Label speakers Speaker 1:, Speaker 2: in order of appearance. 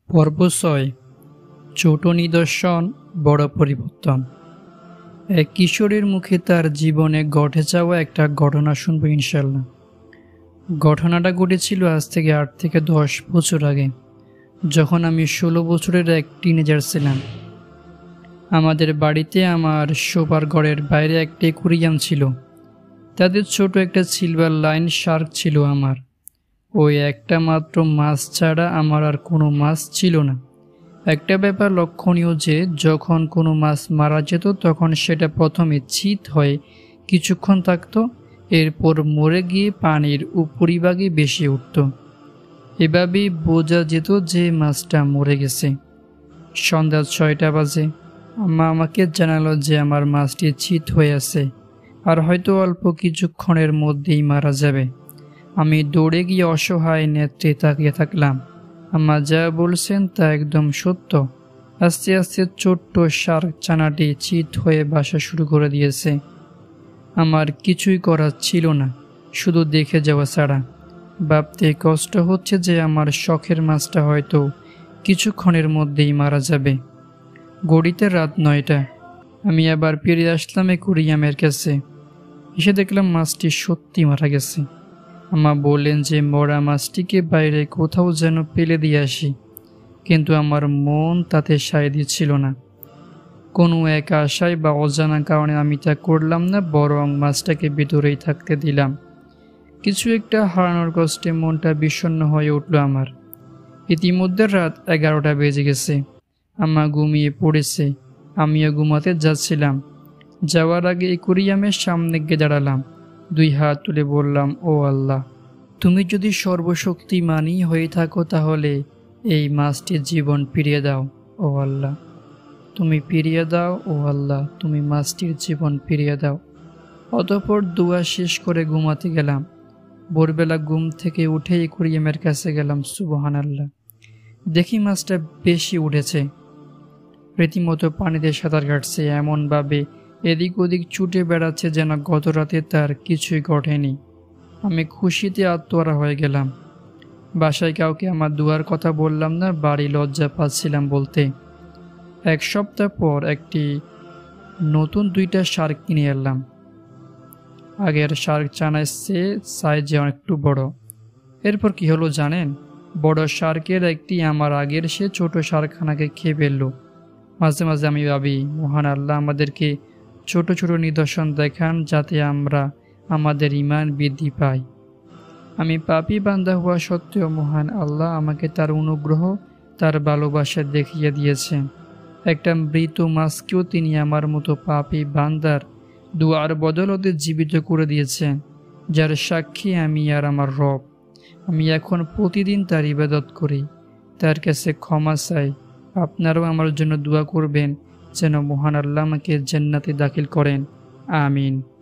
Speaker 1: পর্ব ৬ ছোট নিদর্শন বড় পরিবর্তন। এক কিশোরীর মুখে তার জীবনে ঘটে যাওয়া একটা ঘটনা শুনবো ইনশাল্লাহ। ঘটনাটা ঘটেছিল আজ থেকে ৮ থেকে ১০ বছর আগে, যখন আমি ১৬ বছরের এক টিনেজার ছিলাম। আমাদের বাড়িতে আমার শোবার ঘরের বাইরে একটা অ্যাকুয়ারিয়াম ছিল। তাদের ছোট একটা সিলভার লাইন শার্ক ছিল আমার। ওই একটা মাত্র মাছ ছাড়া আমার আর কোনো মাছ ছিল না। একটা ব্যাপার লক্ষণীয় যে যখন কোনো মাছ মারা যেত তখন সেটা প্রথমে চিত হয়ে কিছুক্ষণ থাকতো, এরপর মরে গিয়ে পানির উপরিভাগে ভেসে উঠত। এভাবেই বোঝা যেত যে মাছটা মরে গেছে। সন্ধ্যা ৬টা বাজে আম্মা আমাকে জানালো যে আমার মাছটি চিত হয়ে আছে আর হয়তো অল্প কিছুক্ষণের মধ্যেই মারা যাবে। আমি দৌড়ে গিয়ে অসহায় নেত্রে তাকিয়ে থাকলাম। আম্মা যা বলছেন তা একদম সত্য। আস্তে আস্তে ছোট্ট শার্ক ছানাটি চিত হয়ে বাসা শুরু করে দিয়েছে। আমার কিছুই করার ছিল না, শুধু দেখে যাওয়া ছাড়া। ভাবতে কষ্ট হচ্ছে যে আমার শখের মাছটা হয়তো কিছুক্ষণের মধ্যেই মারা যাবে। ঘড়িতে রাত ৯টা। আমি আবার ফিরে আসলাম অ্যাকুয়ারিয়ামের কাছে। এসে দেখলাম মাছটি সত্যি মারা গেছে। আম্মা বললেন যে মরা মাছটিকে বাইরে কোথাও যেন ফেলে দিয়ে আসি, কিন্তু আমার মন তাতে সায় দিচ্ছিল না। কোনো এক আশায় বা অজানা কারণে আমি তা করলাম না, বরং মাছটাকে ভিতরেই থাকতে দিলাম। কিছু একটা হারানোর কষ্টে মনটা বিষণ্ণ হয়ে উঠল আমার। ইতিমধ্যে রাত ১১টা বেজে গেছে। আম্মা ঘুমিয়ে পড়েছে, আমিও ঘুমাতে যাচ্ছিলাম। যাওয়ার আগে অ্যাকুয়ারিয়ামের সামনে গিয়ে দাঁড়ালাম। ২ হাত তুলে বললাম, ও আল্লাহ, তুমি যদি সর্বশক্তিমানই হয়ে থাকো তাহলে এই মাছটির জীবন ফিরিয়ে দাও। ও আল্লাহ, তুমি ফিরিয়ে দাও। ও আল্লাহ, তুমি মাছটির জীবন ফিরিয়ে দাও। অতঃপর দোয়া শেষ করে ঘুমাতে গেলাম। ভোরবেলা ঘুম থেকে উঠে অ্যাকুয়ারিয়ামের কাছে গেলাম। সুবহানাল্লাহ, দেখি মাছটা বেশি উঠেছে, রীতিমতো পানিতে সাঁতার কাটছে, এমনভাবে এদিক ওদিক ছুটে বেড়াচ্ছে যেন গত রাতে তার কিছুই ঘটেনি। আমি খুশিতে আত্মহারা হয়ে গেলাম। বাসায় কাউকে আমার দুয়ার কথা বললাম না, বাড়ি লজ্জা পাচ্ছিলাম বলতে। ১ সপ্তাহ পর একটি নতুন ২টা শার্ক কিনে আনলাম। আগের শার্ক ছানার চেয়ে সাইজে একটু বড়। এরপর কি হলো জানেন? বড় শার্কের একটি আমার আগের সে ছোট শার্কখানাকে খেয়ে ফেলল। মাঝে মাঝে আমি ভাবি, মহান আল্লাহ আমাদেরকে ছোট ছোট নিদর্শন দেখান যাতে আমরা আমাদের ঈমান বৃদ্ধি পাই। আমি পাপী বান্দা হওয়া সত্ত্বেও মহান আল্লাহ আমাকে তার অনুগ্রহ, তার ভালোবাসা দেখিয়ে দিয়েছেন। একটা মৃত মাছকেও তিনি আমার মতো পাপী বান্দার দুয়ার বদলতে জীবিত করে দিয়েছেন, যার সাক্ষী আমি আর আমার রব। আমি এখন প্রতিদিন তার ইবাদত করি, তার কাছে ক্ষমা চাই। আপনারাও আমার জন্য দোয়া করবেন যেন মহান আল্লাহ আমাকে জান্নাতে দাখিল করেন। আমিন।